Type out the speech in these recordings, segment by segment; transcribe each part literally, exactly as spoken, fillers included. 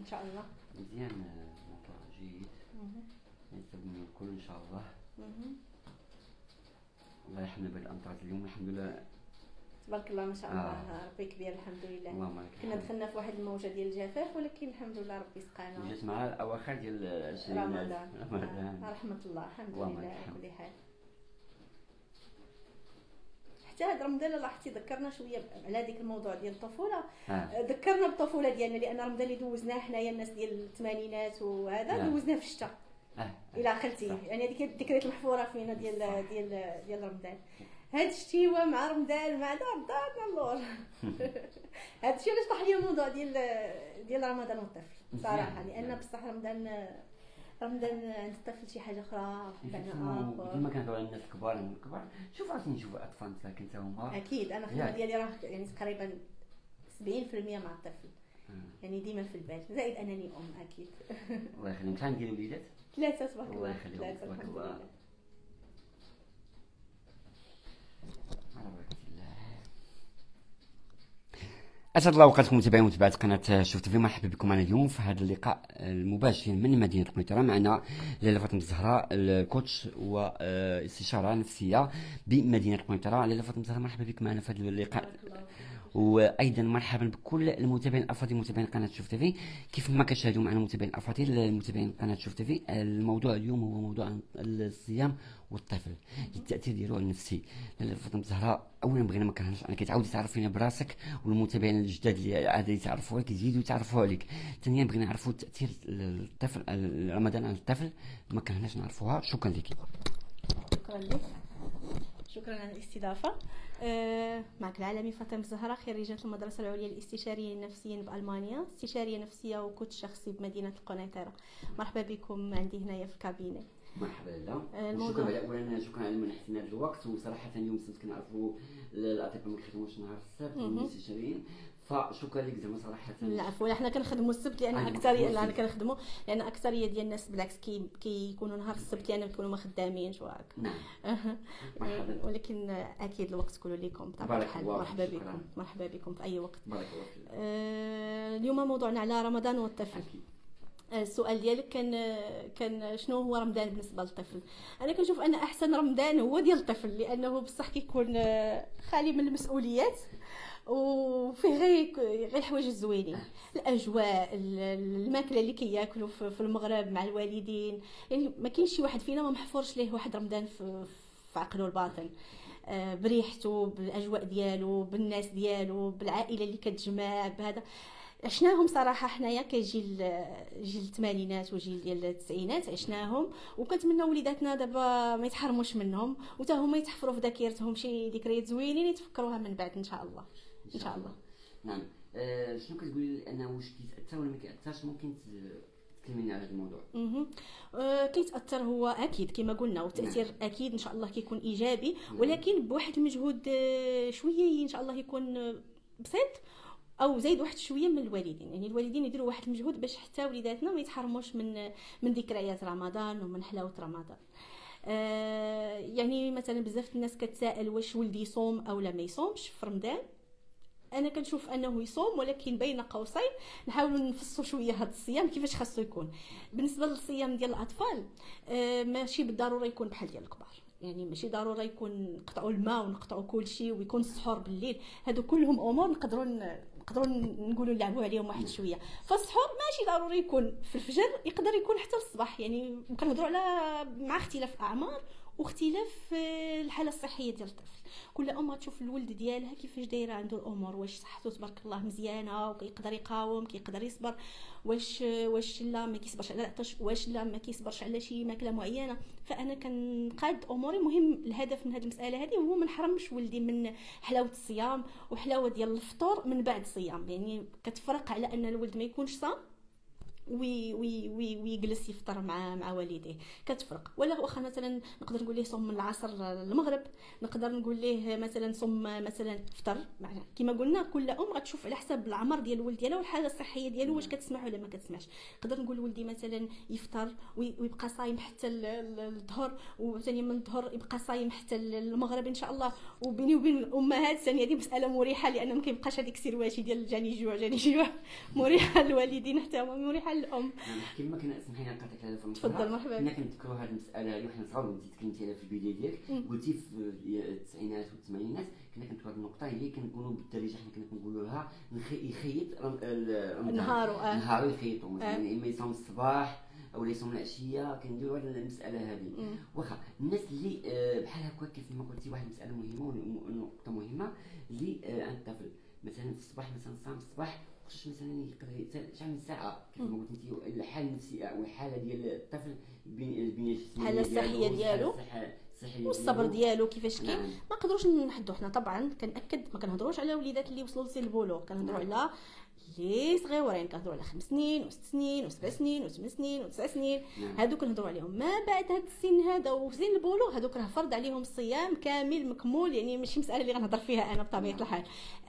شاء الله. مزيان، موضوع جيد يناسب من الكل ان شاء الله. الله يرحمنا بالامطار اليوم الحمد لله تبارك الله ما شاء الله. آه. ربي كبير الحمد لله. اللهم لك كنا دخلنا في واحد الموجه ديال الجفاف ولكن الحمد لله ربي سقانا. جات مع الاواخر ديال رمضان. رمضان آه. رحمه الله الحمد لله على كل حال. حتى هذا رمضان لاحظتي ذكرنا شويه على ديك الموضوع ديال الطفوله. آه. ذكرنا بالطفوله ديالنا لان رمضان اللي دوزناه حنايا الناس ديال الثمانينات وهذا آه. دوزناه في الشتاء. اه الى خلتي يعني هذيك الذكريات المحفوره فينا ديال ديال ديال رمضان. هاد الشتيوه مع رمضان مع دار دارنا اللور. هاد الشيء علاش طاح لي الموضوع ديال ديال رمضان والطفل صراحه، لان بصح رمضان رمضان عند الطفل شي حاجه اخرى بمعنى اخر. كيما كنهضروا على الناس الكبار الكبار شوف عرفتي نشوف اطفال ساكن حتى هما. اكيد انا الخدمه ديالي راه يعني تقريبا سبعين بالمئة مع الطفل. يعني ديما في البال، زائد انني ام اكيد. الله يخليك. شحال ديال الوليدات؟ ثلاثه تبارك الله. الله يخليهم تبارك الله. اسعد الله اوقاتكم متابعين ومتابعات قناه شفت في. مرحبا بكم معنا اليوم في هذا اللقاء المباشر من مدينه قنيطره. معنا لاله فاطمه الزهراء الكوتش واستشاره نفسيه بمدينه قنيطره. لاله فاطمه الزهراء مرحبا بك معنا في هذا اللقاء، وايضا مرحبا بكل المتابعين الافاضل متابعين قناه شوف تيفي. كيف ما كتشاهدوا معنا المتابعين الافاضل المتابعين قناه شوف تيفي، الموضوع اليوم هو موضوع الصيام والطفل، التاثير ديالو النفسي. فاطمه الزهراء اولا بغينا ما كرهناش انك تعاودي تعرفينا براسك والمتابعين الجداد اللي عاد يتعرفوك يزيدوا يتعرفوا عليك. ثانيا بغينا نعرفوا تاثير الطفل رمضان على الطفل، ما كرهناش نعرفوها. شكرا لك. شكرا لك، شكرا على الاستضافه. أه معك العالمي فاطمه الزهراء، خريجه المدرسه العليا الاستشاريه النفسيه بالمانيا، استشاريه نفسيه وكوتش شخصي بمدينه القنيطره. مرحبا بكم عندي هنايا في الكابينه. مرحبا لاله. شكرا على اولا شكرا على منحتنا هذا الوقت. وصراحه اليوم السبت كنعرفوا الاطباء ما كيخدموش نهار السبت المستشارين، فشكرا لك زعما صراحه. العفو، حنا كنخدموا السبت لان اكثريه لان كنخدموا لان اكثريه ديال الناس بالعكس كي كيكونوا نهار السبت لان كيكونوا ما خدامينش وهكا. نعم. ولكن اكيد الوقت كله لكم بطبيعه الحال. مرحبا بكم، مرحبا بكم في اي وقت. بارك الله فيك. آه اليوم موضوعنا على رمضان والطفل. السؤال ديالك كان كان شنو هو رمضان بالنسبه للطفل؟ انا كنشوف ان احسن رمضان هو ديال الطفل، لانه بصح كيكون خالي من المسؤوليات وفيه غير غير الحوايج الزوينين، الاجواء، الماكله اللي كياكلوا في المغرب مع الوالدين. يعني ما كاينش شي واحد فينا ما محفورش ليه واحد رمضان في, في عقله الباطن، بريحته، بالاجواء ديالو، بالناس ديالو، بالعائله اللي كتجمع بهذا. عشناهم صراحه حنايا كجيل جيل الثمانينات وجيل ديال التسعينات عشناهم، وكنتمنى وليداتنا دابا ما يتحرموش منهم وتا هما يتحفروا في ذاكرتهم شي ذكريات زوينين يتفكروها من بعد ان شاء الله. ان شاء الله. نعم. أه شنو كتقولي انه واش كيتاثر ولا ما كيتاثرش؟ ممكن تكلمينا على هذا الموضوع؟ اها أه كيتاثر هو اكيد كما قلنا، والتاثير نعم. اكيد ان شاء الله كيكون ايجابي، نعم. ولكن بواحد المجهود شويه ان شاء الله يكون بسيط او زايد واحد شويه من الوالدين. يعني الوالدين يديروا واحد المجهود باش حتى وليداتنا ما يتحرموش من من ذكريات رمضان ومن حلاوه رمضان. آه يعني مثلا بزاف الناس كتسائل واش ولدي يصوم او لا ما يصومش في رمضان. انا كنشوف انه يصوم، ولكن بين قوسين نحاولوا نفصلوا شويه هذا الصيام كيفاش خاصو يكون. بالنسبه للصيام ديال الاطفال آه ماشي بالضروره يكون بحال ديال الكبار، يعني ماشي ضروري يكون نقطعوا الماء ونقطعوا كل شيء ويكون السحور بالليل. هادو كلهم امور نقدروا نقدروا نقولوا نلعبوا عليهم واحد شويه. فالسحور ماشي ضروري يكون في الفجر، يقدر يكون حتى الصباح. يعني كنهضروا على مع اختلاف اعمار واختلاف الحاله الصحيه ديال الطفل. كل ام تشوف الولد ديالها كيفاش دايره عنده الامور، واش صحته تبارك الله مزيانه وكيقدر يقاوم كيقدر يصبر، واش واش لا ما كيصبرش على العطش، واش لا ما كيصبرش على شي ماكله معينه. فانا كنقاد اموري. مهم الهدف من هذه المساله هذه هو ما نحرمش ولدي من حلاوه الصيام وحلاوه ديال الفطور من بعد الصيام. يعني كتفرق على ان الولد ما يكونش صام وي وي وي ويجلس يفطر مع مع والديه، كتفرق. ولا واخا مثلا نقدر نقول ليه صوم من العصر للمغرب، نقدر نقول ليه مثلا صوم مثلا فطر، كما قلنا كل ام غتشوف على حسب العمر ديال الولد ديالها والحاله الصحيه ديالو واش كتسمح ولا ما كتسمحش. نقدر نقول ولدي مثلا يفطر ويبقى صايم حتى الظهر، وثاني من الظهر يبقى صايم حتى المغرب ان شاء الله. وبيني وبين الامهات ثاني هذه مساله مريحه، لان ما كيبقاش هذيك السرواشي ديال جاني جوع جاني جوع، مريحه للوالدين حتى هما، مريحه للام. كما كنا سمحي لي نقاطعك على فم تفضل مرحبا. كنا كنذكروا هذه المساله هذه وحنا صغار، وانت تكلمتي عليها في البدايه ديالك، قلتي في التسعينات والثمانينات كنا كنذكروا هذه النقطه اللي كنقولوا بالدارجه حنا كنا كنقولوا لها يخيط نهارو اه نهارو يخيطوا مثلا، يا اما يصوم الصباح او يصوم العشيه. كنديروا هذه المساله هذه. واخا الناس اللي بحال هكا كيف ما قلتي واحد المساله مهمه ونقطه مهمه اللي عند الطفل مثلا في الصباح مثلا صام الصباح واش مثلا يقدر شحال من ساعه كيف ما قلت انت، الحاله النفسيه او الحاله ديال الطفل البنيه الجسميه، الحاله الصحيه ديالو والصبر ديالو كيفاش كاين. نعم. ما نقدروش نحدوا حنا طبعا، كنأكد ما كنهضروش على وليدات اللي وصلوا لسن البلوغ، كنهضروا نعم. على لي صغيورين، كنهضروا على خمس سنين وست سنين وسبع سنين وثمان سنين وتسع سنين. نعم. هادو كنهضروا عليهم. ما بعد هاد السن هذا وسن البلوغ هادوك راه فرض عليهم الصيام كامل مكمول، يعني ماشي مساله اللي غنهضر فيها انا بطبيعه الحال.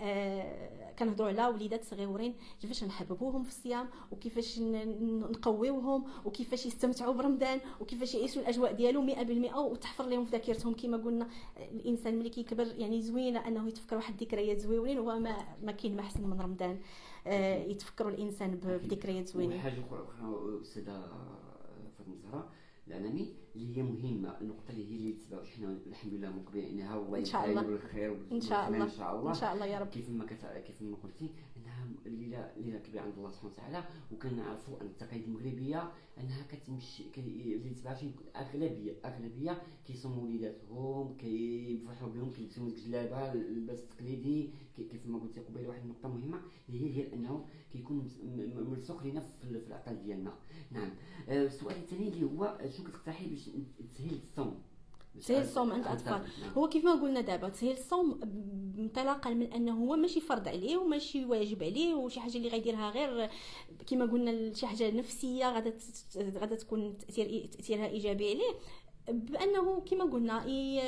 آه كنهضروا على وليدات صغيورين كيفاش نحببوهم في الصيام، وكيفاش نقويوهم، وكيفاش يستمتعوا برمضان، وكيفاش يعيشوا الاجواء ديالو مئة بالمئة، وتحفر لهم في ذاكرتهم. كما قلنا الانسان ملي كيكبر يعني زوينه انه يتفكر واحد الذكريات زوينين، وما ما كاين ما احسن من رمضان آه يتفكروا الانسان بذكريات زوينين. وحاجه اخرى استاذه فاطمه الزهراء العنامي اللي هي مهمه، النقطه اللي هي اللي تبعوا حنا الحمد لله مقبلين انها والله ان شاء الله بالخير ان شاء الله ان شاء الله ان شاء الله يا رب. كيف ما كت... كيف ما قلتي انها ليله ليله كبيره عند الله سبحانه وتعالى، وكنعرفوا ان التقاليد المغربيه انها كتمشي كي... اللي تبع شي اغلبيه اغلبيه كيصوموا وليداتهم، كيفرحوا بهم، كيلبسوا الجلابه اللباس التقليدي. كيف ما قلتي قبيله واحد النقطه مهمه اللي هي ديال انه كيكون ملصق لينا في العقل ديالنا. نعم. آه السؤال الثاني اللي هو شنو كتقترحي باش تسهيل الصوم؟ تسهيل الصوم عند الاطفال. هو كيف ما قلنا دابا تسهيل الصوم انطلاقا من انه هو ماشي فرض عليه وماشي واجب عليه وشي حاجه اللي غيديرها غير كما قلنا شي حاجه نفسيه غادا غادا تكون تاثير تاثيرها ايجابي عليه، بانه كما قلنا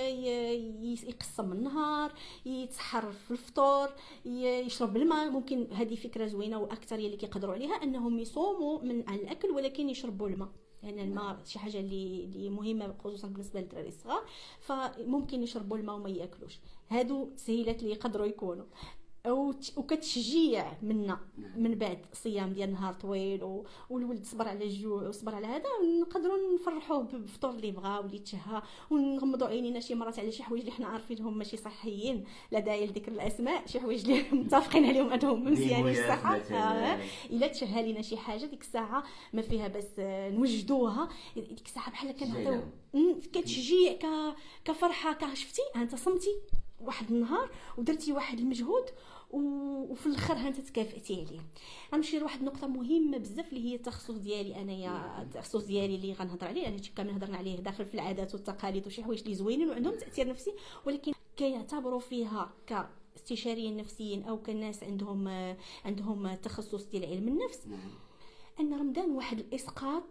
يقسم النهار، يتسحر في الفطور، يشرب الماء. ممكن هذه فكره زوينه واكثر اللي كيقدروا عليها انهم يصوموا من عن الاكل ولكن يشربوا الماء، لان يعني الماء شي حاجه اللي اللي مهمه خصوصا بالنسبه للدراري الصغار، فممكن يشربوا الماء وما ياكلوش. هادو تسهيلات اللي يقدروا يكونوا او وكتشجيع منا من بعد صيام ديال نهار طويل والولد صبر على الجوع وصبر على هذا، نقدروا نفرحوه بفطور اللي بغا واللي تشهى، ونغمضوا عينينا شي مرات على شي حوايج اللي حنا عارفينهم ماشي صحيين، لا داعي لذكر الاسماء، شي حوايج اللي متفقين عليهم انهم مزيانين الصحه. آه. الا تشهى لينا شي حاجه ديك الساعه ما فيها بس نوجدوها، ديك الساعه بحال كنعطيو كتشجيع ك... كفرحه كشفتي انت صمتي واحد النهار ودرتي واحد المجهود وفي الاخر ها انت تكافئتي عليه. غنمشي لواحد النقطه مهمه بزاف اللي هي التخصص ديالي انايا، التخصص ديالي اللي غنهضر عليه لان هادشي كامل هضرنا عليه داخل في العادات والتقاليد وشي حوايج اللي زوينين وعندهم تاثير نفسي، ولكن كيعتبروا فيها كاستشاريين نفسيين او كناس عندهم عندهم تخصص ديال علم النفس، ان رمضان واحد الاسقاط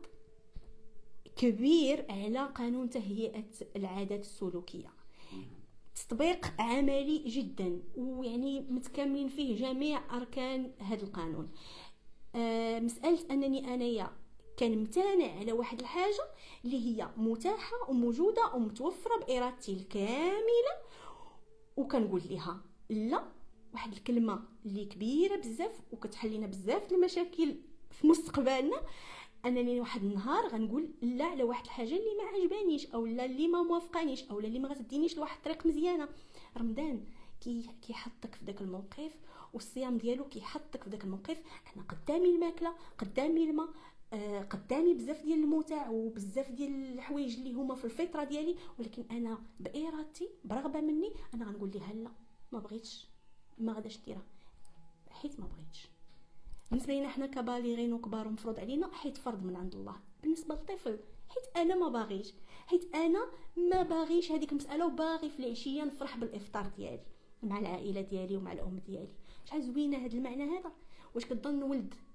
كبير على قانون تهيئه العادات السلوكيه، تطبيق عملي جدا ويعني متكاملين فيه جميع اركان هذا القانون. آه مساله انني انايا كنمتنع على واحد الحاجه اللي هي متاحه وموجوده ومتوفره بارادتي الكامله وكنقول لها لا، واحد الكلمه اللي كبيره بزاف وكتحل لنا بزاف المشاكل في مستقبلنا، انني واحد النهار غنقول لا على واحد الحاجه اللي ما عجبانيش او لا اللي ما موافقانيش او لا اللي ما غتدينيش لواحد الطريق مزيانه. رمضان كي كيحطك في داك الموقف، والصيام ديالو كيحطك في داك الموقف. انا قدامي الماكله، قدامي الماء، آه قدامي بزاف ديال المتع وبزاف ديال الحوايج اللي هما في الفطره ديالي، ولكن انا بارادتي برغبه مني انا غنقول لها لا، ما بغيتش، ما غاداش ديرها حيت ما بغيتش. بالنسبه لينا حنا كبالغين وكبار ومفروض علينا حيت فرض من عند الله. بالنسبه للطفل حيت انا ما باغيش، حيت انا ما باغيش هذيك المساله وباغي في العشيه نفرح بالافطار ديالي مع العائله ديالي ومع الام ديالي. شحال زوينه هذا المعنى هذا. واش كتظن ولد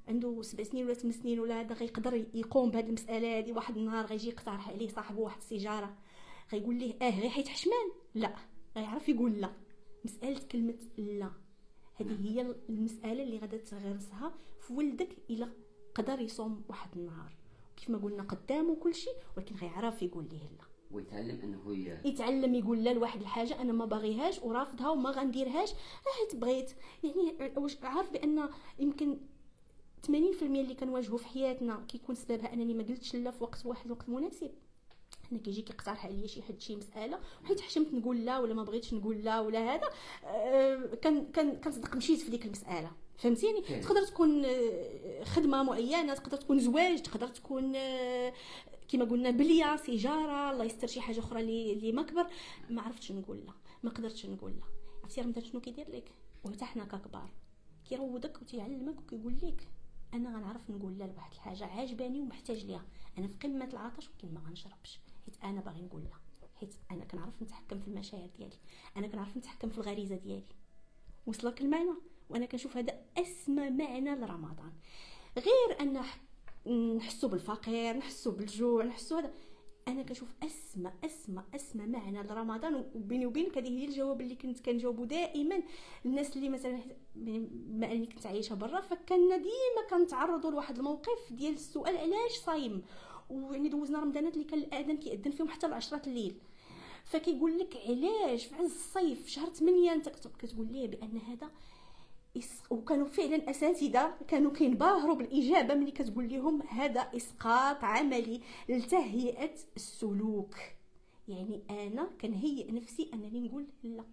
عنده سبع سنين ولا ثمان سنين ولا هذا غيقدر يقوم بهذه المساله هذه. واحد النهار غيجي يقترح عليه صاحبه واحد السيجاره، غيقول ليه اه غير حيت حشمان، لا غيعرف يقول لا. مساله كلمه لا هذه هي المساله اللي غادا تغرسها في ولدك الا قدر يصوم واحد النهار. كيف ما قلنا قدامه كل شيء، ولكن غيعرف يقول ليه لا، ويتعلم انه ي... يتعلم يقول لا لواحد الحاجه انا ما باغيهاش ورافضها وما غنديرهاش حيت بغيت. يعني واش عارف بان يمكن ثمانين بالمئة اللي كنواجهوا في حياتنا كيكون سببها انني ما قلتش لا في وقت واحد الوقت مناسب. انا كيجي كيقترح عليا شي حد شي مساله وحيت حشمت نقول لا ولا ما بغيتش نقول لا ولا هذا أه كان كان كنصدق مشيت في ديك المساله. فهمتيني؟ تقدر تكون خدمه معينه، تقدر تكون زواج، تقدر تكون كما قلنا بليه، سيجاره، الله يستر شي حاجه اخرى اللي اللي ما كبر. ما عرفتش نقول لا، ما قدرتش نقول لا. عرفتي رمضان شنو كيدير لك؟ وحتى حنا ككبار كيروضك وتيعلمك وكيقول لك انا غنعرف نقول لا لواحد الحاجه عاجباني ومحتاج ليها. انا في قمه العطش ولكن ما غنشربش حيت انا باغي نقول لا، حيت انا كنعرف نتحكم في المشاعر ديالي، انا كنعرف نتحكم في الغريزه ديالي. وصلك المعنى؟ وانا كنشوف هذا اسمى معنى لرمضان، غير ان نحسوا بالفقير، نحسوا بالجوع، نحسوا هذا. انا كنشوف اسمى اسمى اسمى معنى لرمضان. وبيني وبينك هذه هي الجواب اللي كنت كنجاوبه دائما الناس اللي مثلا بما اني كنت عايشه برا، فكنا ديما كنتعرضوا لواحد الموقف ديال السؤال علاش صايم. ويعني دوزنا رمضانات اللي كان الاذان كيأذن فيهم حتى لعشرة الليل، فكيقول لك علاش في عز الصيف في شهر ثمانية انت كتقول ليه بان هذا. وكانوا فعلا اساتذه كانوا كينباهروا بالاجابه ملي كتقول لهم هذا اسقاط عملي لتهيئه السلوك. يعني انا كنهيئ نفسي انني نقول لا،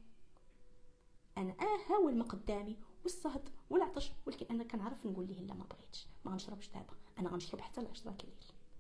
انا اه هاول ما قدامي والصهد والعطش، ولكن انا كنعرف نقول ليه لا ما بغيتش، ما غنشربش دابا، انا غنشرب حتى لعشرة الليل.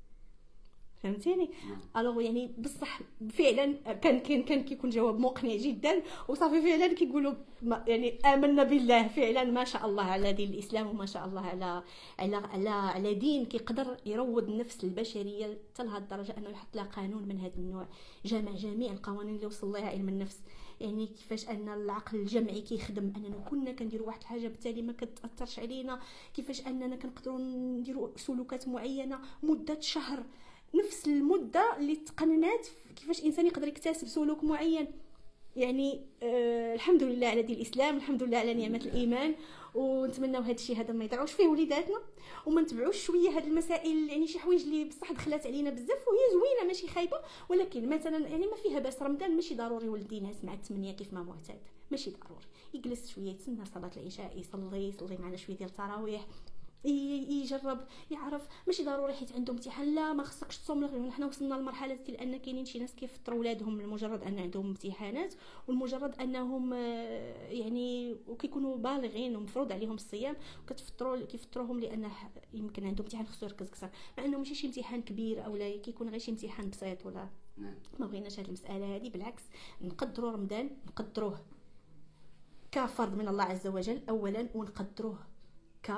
فهمتيني؟ الوغ يعني بصح فعلا كان كان كان كيكون جواب مقنع جدا، وصافي فعلا كيقولوا يعني امنا بالله فعلا ما شاء الله على دين الاسلام، وما شاء الله على على على, على دين كيقدر يروض النفس البشريه حتى لهذه الدرجه انه يحط لها قانون من هذا النوع، جامع جميع القوانين اللي وصل لها علم النفس. يعني كيفاش ان العقل الجمعي كيخدم، اننا كنا كنديروا واحد الحاجه بالتالي ما كتاثرش علينا، كيفاش اننا كنقدروا نديروا سلوكات معينه مده شهر، نفس المده اللي تقننات كيفاش انسان يقدر يكتسب سلوك معين. يعني آه الحمد لله على دين الاسلام، الحمد لله على نعمه الايمان، ونتمناو هذا الشيء هذا ما يضيعوش فيه وليداتنا، وما نتبعوش شويه هذه المسائل. يعني شي حوايج اللي بصح دخلات علينا بزاف وهي زوينه ماشي خايبه، ولكن مثلا يعني ما فيها باس. رمضان ماشي ضروري ولدي ينعس مع الثمانيه كيف ما معتاد، ماشي ضروري يجلس شويه يتسنى صلاه العشاء، يصلي يصلي معنا شويه ديال التراويح، يجرب يعرف. ماشي ضروري حيت عنده امتحان لا ما خصكش تصوم له. حنا وصلنا لمرحله ديال ان كاينين شي ناس كيفطروا ولادهم لمجرد ان عندهم امتحانات، والمجرد انهم يعني وكيكونوا بالغين ومفروض عليهم الصيام، وكتفطروا كيفطروهم لان يمكن عندهم امتحان خصو يركز اكثر، مع انه ماشي شي امتحان كبير او لا كيكون غير شي امتحان بسيط ولا ما بغيناش هذه المساله هذه. بالعكس نقدروا رمضان، نقدروه كفرض من الله عز وجل اولا، ونقدروه ك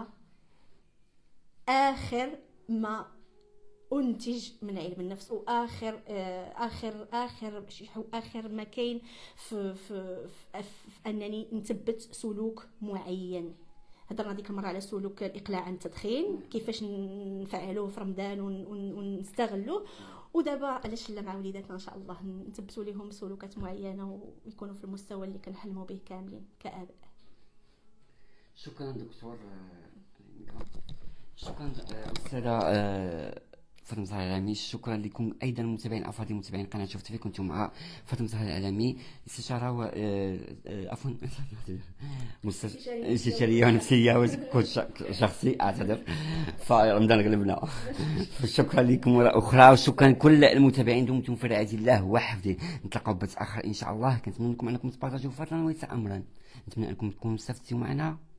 آخر ما أنتج من علم النفس، وآخر آخر آخر آخر ما كاين في, في, في, في أنني نثبت سلوك معين. هضرنا ديك المرة على سلوك الإقلاع عن التدخين، كيفاش نفعلوه في رمضان ونستغلوه، ودابا علاش لا مع وليداتنا إن شاء الله نثبتوا لهم سلوكات معينة ويكونوا في المستوى اللي كنحلموا به كاملين كآباء. شكرا دكتور. شكرا استاذه فاطمه زهراء العلامي. شكرا لكم ايضا متابعين افاضل متابعين قناه شوف تيفي. كنتم مع فاطمه زهراء العلامي، استشاره و عفوا استشاريه نفسيه وكوتش شخصي اعتذر، فرمضان غلبنا. شكرا لكم مره اخرى، وشكرا لكل المتابعين. دمتم في رعايه الله وحفظه. نتلاقاو بث اخر ان شاء الله. كنتمنى لكم انكم تبارطاجيو فضلا وليس امرا. نتمنى انكم تكونوا استفدتوا معنا.